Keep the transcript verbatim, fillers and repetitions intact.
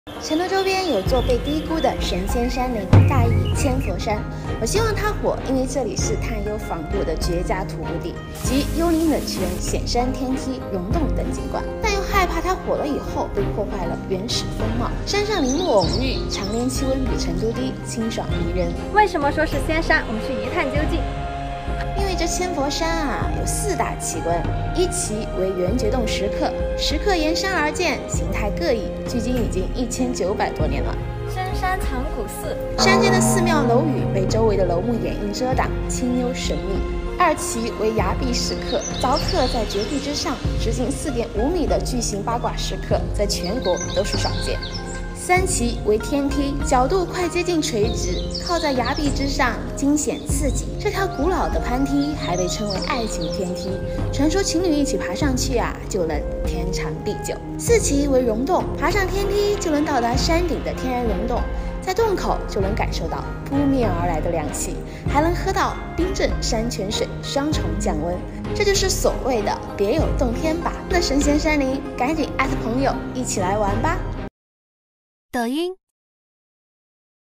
成都周边有座被低估的神仙山林——大邑千佛山。我希望它火，因为这里是探幽访古的绝佳徒步地，集幽灵冷泉、险山天梯、溶洞等景观，但又害怕它火了以后被破坏了原始风貌。山上林木蓊郁，常年气温比成都低，清爽宜人。 为什么说是仙山？我们去一探究竟。 因为这千佛山啊有四大奇观，一奇为圆觉洞石刻，石刻沿山而建，形态各异，距今已经一千九百多年了。 深山藏古寺， 山间的寺庙楼宇被周围的楼木掩映遮挡，清幽神秘。二奇为崖壁石刻，凿刻在绝壁之上，直径四点五米的巨型八卦石刻，在全国都是少见。三奇为天梯，角度快接近垂直，靠在崖壁之上，惊险刺激。这条古老的攀梯还被称为爱情天梯，传说情侣一起爬上去啊，就能天长地久。四奇为溶洞，爬上天梯就能到达山顶的天然溶洞，在洞口就能感受到扑面而来的凉气，还能喝到冰镇山泉水，双重降温。这就是所谓的别有洞天吧。那神仙山林，赶紧艾特朋友一起来玩吧。 抖音、